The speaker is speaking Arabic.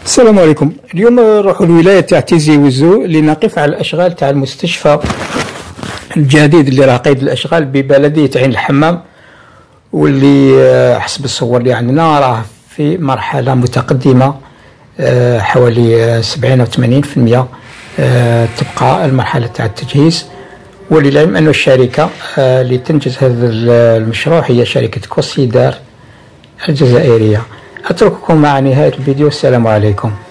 السلام عليكم. اليوم نروحوا للولايه تاع تيزي وزو لنقف على الاشغال تاع المستشفى الجديد اللي راه قيد الاشغال ببلديه عين الحمام، واللي حسب الصور اللي عندنا راه في مرحله متقدمه، حوالي 70 أو 80% تبقى المرحله تاع التجهيز. وللعلم أن الشركه اللي تنجز هذا المشروع هي شركه كوسيدار الجزائريه. أترككم مع نهاية الفيديو. السلام عليكم.